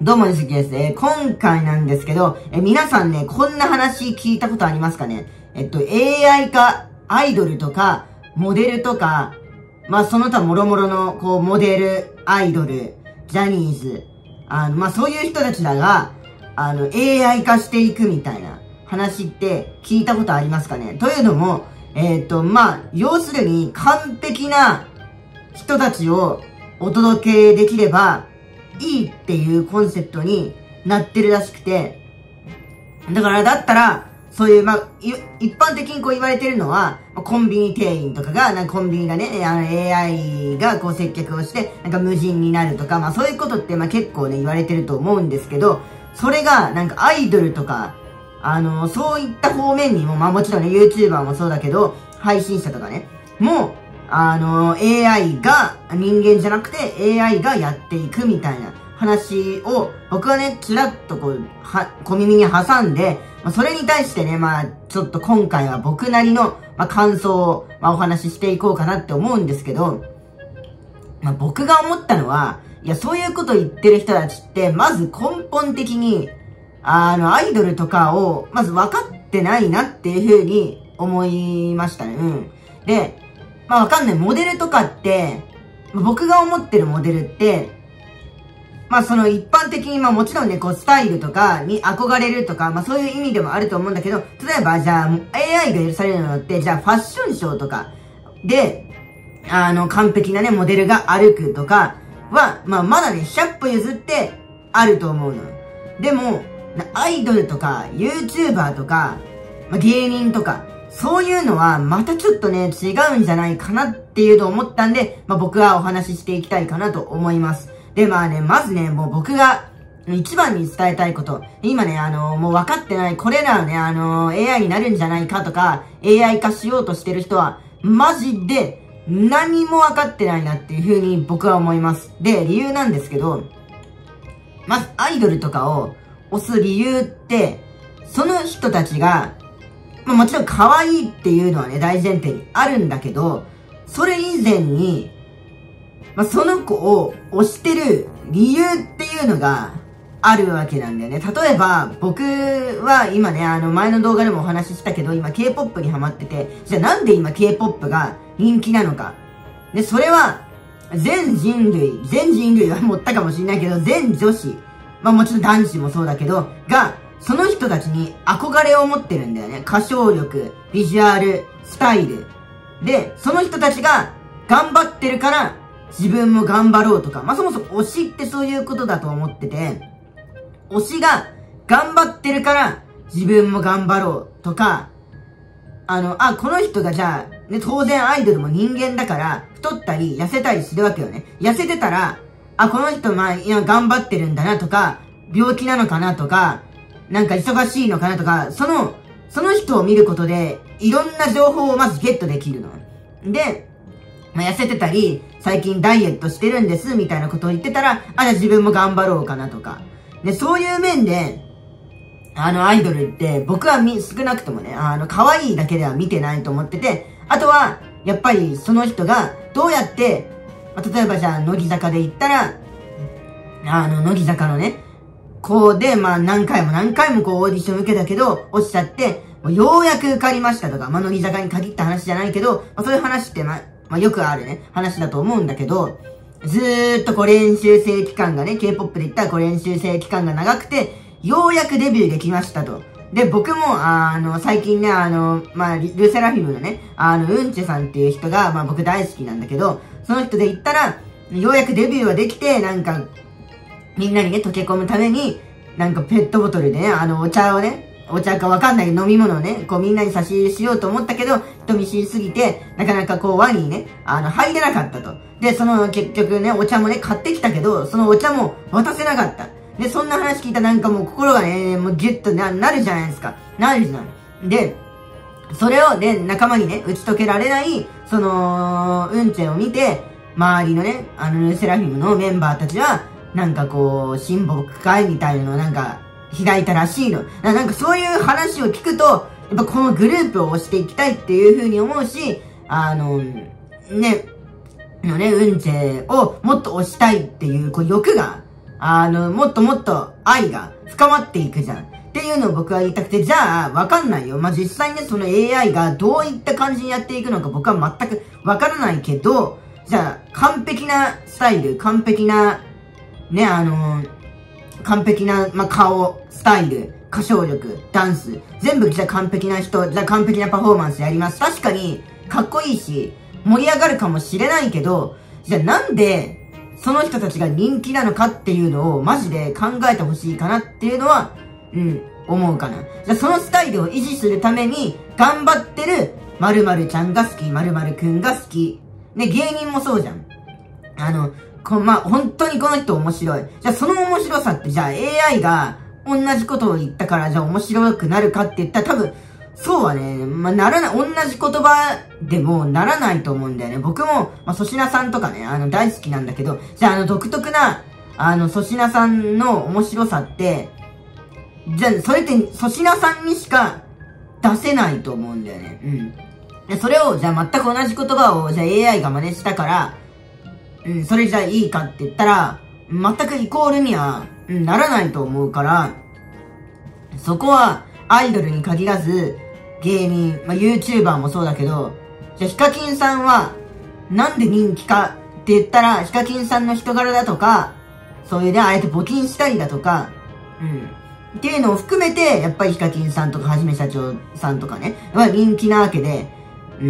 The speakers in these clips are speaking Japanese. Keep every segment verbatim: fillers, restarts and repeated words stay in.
どうも、ですです。えー、今回なんですけど、えー、皆さんね、こんな話聞いたことありますかね？えっと、エーアイ 化、アイドルとか、モデルとか、まあ、その他もろもろの、こう、モデル、アイドル、ジャニーズ、あの、まあ、そういう人たちらが、あの、エーアイ 化していくみたいな話って聞いたことありますかね？というのも、えっと、まあ、要するに完璧な人たちをお届けできれば、いいっていうコンセプトになってるらしくて、だからだったら、そういう、まあ、一般的にこう言われてるのは、コンビニ店員とかが、なんかコンビニがね、あの エーアイ がこう接客をして、なんか無人になるとか、まあそういうことってまあ結構ね言われてると思うんですけど、それがなんかアイドルとか、あの、そういった方面にも、まあもちろんね、YouTuber もそうだけど、配信者とかね、もう、あの、エーアイ が人間じゃなくて エーアイ がやっていくみたいな話を僕はね、ちらっとこう、は、小耳に挟んで、まあ、それに対してね、まあ、ちょっと今回は僕なりの、まあ、感想を、まあ、お話ししていこうかなって思うんですけど、まあ、僕が思ったのは、いや、そういうこと言ってる人たちって、まず根本的に、あの、アイドルとかを、まず分かってないなっていう風に思いましたね。うん。で、まあわかんない。モデルとかって、僕が思ってるモデルって、まあその一般的に、まあもちろんね、こうスタイルとかに憧れるとか、まあそういう意味でもあると思うんだけど、例えばじゃあ エーアイ が許されるのって、じゃあファッションショーとかで、あの完璧なね、モデルが歩くとかは、まあまだね、ひゃっぽ譲ってあると思うの。でも、アイドルとか、YouTuber とか、まあ、芸人とか、そういうのはまたちょっとね、違うんじゃないかなっていうのを思ったんで、まあ僕はお話ししていきたいかなと思います。で、まあね、まずね、もう僕が一番に伝えたいこと。今ね、あのー、もう分かってない、これらはね、あのー、エーアイ になるんじゃないかとか、エーアイ 化しようとしてる人は、マジで何も分かってないなっていう風に僕は思います。で、理由なんですけど、まずアイドルとかを推す理由って、その人たちが、まあもちろん可愛いっていうのはね、大前提にあるんだけど、それ以前に、まあその子を推してる理由っていうのがあるわけなんだよね。例えば、僕は今ね、あの前の動画でもお話ししたけど、今 K-ポップ にハマってて、じゃあなんで今 K-ポップ が人気なのか。で、それは、全人類、全人類は持ったかもしれないけど、全女子、まあもちろん男子もそうだけど、が、その人たちに憧れを持ってるんだよね。歌唱力、ビジュアル、スタイル。で、その人たちが頑張ってるから自分も頑張ろうとか。まあ、そもそも推しってそういうことだと思ってて、推しが頑張ってるから自分も頑張ろうとか、あの、あ、この人がじゃあ、ね、当然アイドルも人間だから太ったり痩せたりするわけよね。痩せてたら、あ、この人まあ、今頑張ってるんだなとか、病気なのかなとか、なんか忙しいのかなとか、その、その人を見ることで、いろんな情報をまずゲットできるの。で、まあ、痩せてたり、最近ダイエットしてるんです、みたいなことを言ってたら、あ、じゃあ自分も頑張ろうかなとか。で、そういう面で、あの、アイドルって、僕はみ、少なくともね、あの、可愛いだけでは見てないと思ってて、あとは、やっぱりその人が、どうやって、まあ、例えばじゃあ、乃木坂で言ったら、あの、乃木坂のね、こうで、まあ何回も何回もこうオーディション受けたけど、落ちちゃって、もうようやく受かりましたとか、まあ乃木坂に限った話じゃないけど、まあそういう話ってまあ、まあよくあるね、話だと思うんだけど、ずーっとこう練習生期間がね、K-ポップ で言ったらこう練習生期間が長くて、ようやくデビューできましたと。で、僕も、あの、最近ね、あの、まあ、ルセラフィムのね、あの、うんちェさんっていう人が、まあ僕大好きなんだけど、その人で言ったら、ようやくデビューはできて、なんか、みんなにね、溶け込むために、なんかペットボトルでね、あの、お茶をね、お茶かわかんない飲み物をね、こうみんなに差し入れしようと思ったけど、人見知りすぎて、なかなかこう輪にね、あの、入れなかったと。で、その結局ね、お茶もね、買ってきたけど、そのお茶も渡せなかった。で、そんな話聞いたらなんかもう心がね、もうギュッと な, なるじゃないですか。なるじゃない。で、それをね、仲間にね、打ち解けられない、その、うんちを見て、周りのね、あの、ルセラフィムのメンバーたちは、なんかこう、親睦会みたいなのをなんか、開いたらしいの。なんかそういう話を聞くと、やっぱこのグループを推していきたいっていう風に思うし、あの、ね、のね、うんちをもっと推したいっていう、こう欲が、 あの、もっともっと愛が深まっていくじゃん。っていうのを僕は言いたくて、じゃあ、わかんないよ。まあ、実際ね、その エーアイ がどういった感じにやっていくのか僕は全くわからないけど、じゃあ、完璧なスタイル、完璧な、ね、あのー、完璧な、まあ、顔、スタイル、歌唱力、ダンス、全部じゃあ完璧な人、じゃあ完璧なパフォーマンスやります。確かに、かっこいいし、盛り上がるかもしれないけど、じゃあなんで、その人たちが人気なのかっていうのを、マジで考えてほしいかなっていうのは、うん、思うかな。じゃあそのスタイルを維持するために、頑張ってる、〇〇ちゃんが好き、〇〇くんが好き。ね、芸人もそうじゃん。あの、こまあ、本当にこの人面白い。じゃあその面白さってじゃあ エーアイ が同じことを言ったからじゃあ面白くなるかって言ったら多分、そうはね、まあ、ならない、同じ言葉でもならないと思うんだよね。僕も、まあ、粗品さんとかね、あの大好きなんだけど、じゃああの独特な、あの粗品さんの面白さって、じゃあそれって粗品さんにしか出せないと思うんだよね。うん。でそれを、じゃあ全く同じ言葉を、じゃあ エーアイ が真似したから、うん、それじゃあいいかって言ったら、全くイコールには、うん、ならないと思うから、そこは、アイドルに限らず、芸人、まあ、YouTuber もそうだけど、じゃあヒカキンさんは、なんで人気かって言ったら、ヒカキンさんの人柄だとか、そういうね、あえて募金したりだとか、うん。っていうのを含めて、やっぱりヒカキンさんとか、はじめ社長さんとかね、は人気なわけで、うん。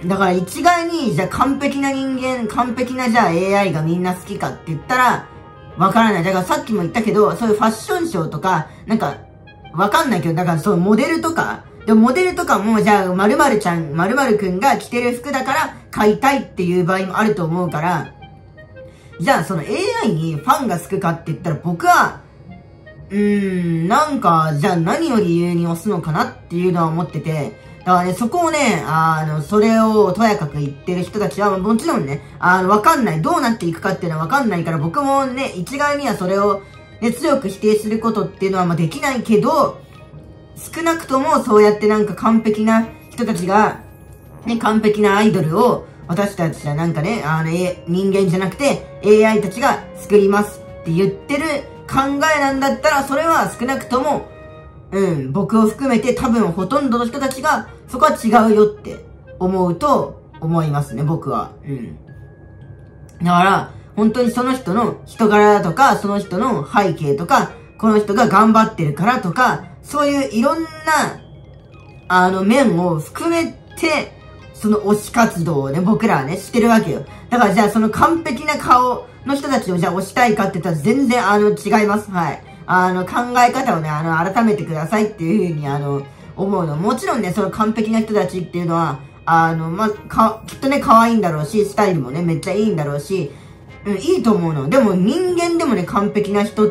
だから一概に、じゃあ完璧な人間、完璧なじゃあ エーアイ がみんな好きかって言ったら、わからない。だからさっきも言ったけど、そういうファッションショーとか、なんか、わかんないけど、だからそういうモデルとか、でもモデルとかも、じゃあ、〇〇ちゃん、〇〇くんが着てる服だから買いたいっていう場合もあると思うから、じゃあその エーアイ にファンがつくかって言ったら僕は、うーん、なんか、じゃあ何を理由に押すのかなっていうのは思ってて、だからね、そこをね、あの、それをとやかく言ってる人たちは、もちろんね、あの、わかんない。どうなっていくかっていうのはわかんないから、僕もね、一概にはそれを、ね、強く否定することっていうのはまあできないけど、少なくともそうやってなんか完璧な人たちが、ね、完璧なアイドルを、私たちはなんかね、あの、え、人間じゃなくて、エーアイ たちが作りますって言ってる考えなんだったら、それは少なくとも、うん、僕を含めて多分ほとんどの人たちが、そこは違うよって思うと思いますね、僕は。うん。だから、本当にその人の人柄だとか、その人の背景とか、この人が頑張ってるからとか、そういういろんな、あの、面を含めて、その推し活動をね、僕らはね、してるわけよ。だからじゃあその完璧な顔の人たちをじゃあ推したいかって言ったら全然あの、違います。はい。あの、考え方をね、あの、改めてくださいっていうふうにあの、思うの。もちろんね、その完璧な人たちっていうのは、あの、まか、きっとね、可愛いんだろうし、スタイルもね、めっちゃいいんだろうし、うん、いいと思うの。でも人間でもね、完璧な人って、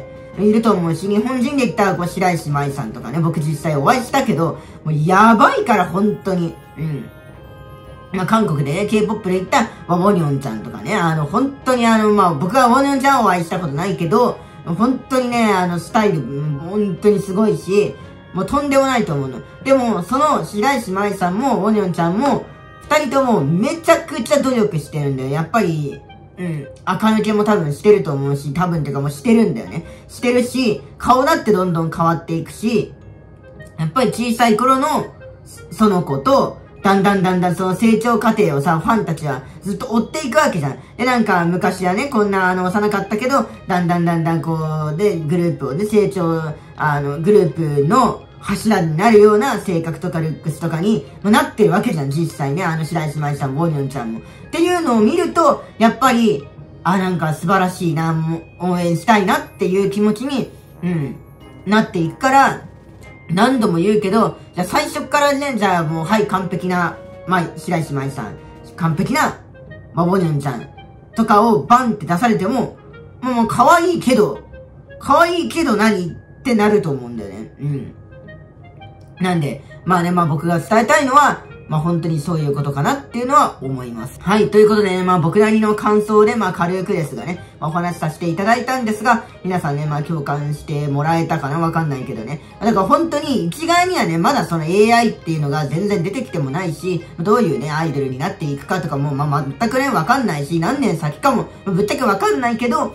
いると思うし、日本人で言ったら、こう、白石麻衣さんとかね、僕実際お会いしたけど、もうやばいから、本当に。うん。まあ、韓国でね、K-ポップ で言った、ウォニョンちゃんとかね、あの、本当にあの、まあ、僕はウォニョンちゃんをお会いしたことないけど、本当にね、あの、スタイル、本当にすごいし、もうとんでもないと思うの。でも、その、白石麻衣さんも、ウォニョンちゃんも、二人ともめちゃくちゃ努力してるんだよ。やっぱり、うん。垢抜けも多分してると思うし、多分っていうかもうしてるんだよね。してるし、顔だってどんどん変わっていくし、やっぱり小さい頃の、その子と、だんだんだんだんその成長過程をさ、ファンたちはずっと追っていくわけじゃん。で、なんか昔はね、こんなあの幼かったけど、だんだんだんだんこう、で、グループをね、成長、あの、グループの柱になるような性格とかルックスとかになってるわけじゃん、実際ね。あの、白石麻衣さんも、ウォニョンちゃんも。っていうのを見ると、やっぱり、あ、なんか素晴らしいな、応援したいなっていう気持ちに、うん、なっていくから、何度も言うけど、じゃあ最初からね、じゃあもう、はい、完璧な、まあ、白石麻衣さん、完璧な、まあ、ウォニョンちゃんとかをバンって出されても、もう、もう可愛いけど、可愛いけど何ってなると思うんだよね。うん。なんで、まあね、まあ僕が伝えたいのは、まあ本当にそういうことかなっていうのは思います。はい。ということでね、まあ僕なりの感想で、まあ軽くですがね、まあお話しさせていただいたんですが、皆さんね、まあ共感してもらえたかなわかんないけどね。だから本当に一概にはね、まだその エーアイ っていうのが全然出てきてもないし、どういうね、アイドルになっていくかとかも、まあ全くね、わかんないし、何年先かも、ぶっちゃけわかんないけど、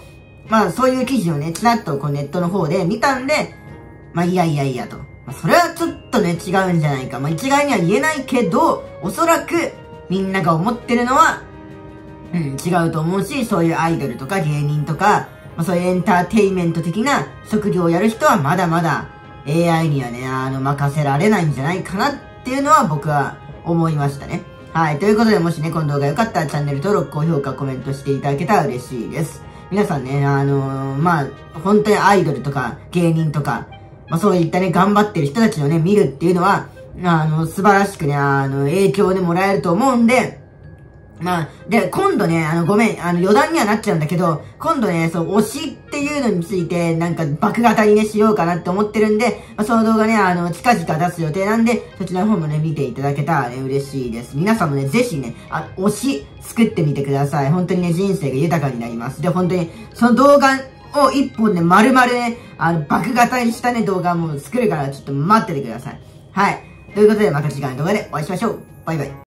まあそういう記事をね、ちらっとこうネットの方で見たんで、まあいやいやいやと。まあそれはちょっとね、違うんじゃないか。まあ一概には言えないけど、おそらくみんなが思ってるのは、うん、違うと思うし、そういうアイドルとか芸人とか、まあそういうエンターテインメント的な職業をやる人はまだまだ エーアイ にはね、あの、任せられないんじゃないかなっていうのは僕は思いましたね。はい。ということで、もしね、この動画良かったらチャンネル登録、高評価、コメントしていただけたら嬉しいです。皆さんね、あのー、まあ、本当にアイドルとか芸人とか、まあそういったね、頑張ってる人たちをね、見るっていうのは、あの、素晴らしくね、あの、影響でもらえると思うんで、まあ、で、今度ね、あの、ごめん、あの、余談にはなっちゃうんだけど、今度ね、そう、推しっていうのについて、なんか、爆型にね、しようかなって思ってるんで、まあ、その動画ね、あの、近々出す予定なんで、そちらの方もね、見ていただけたらね、嬉しいです。皆さんもね、ぜひね、あ、推し、作ってみてください。本当にね、人生が豊かになります。で、本当に、その動画を一本ね、丸々ね、あの、爆型にしたね、動画も作るから、ちょっと待っててください。はい。ということで、また次回の動画でお会いしましょう。バイバイ。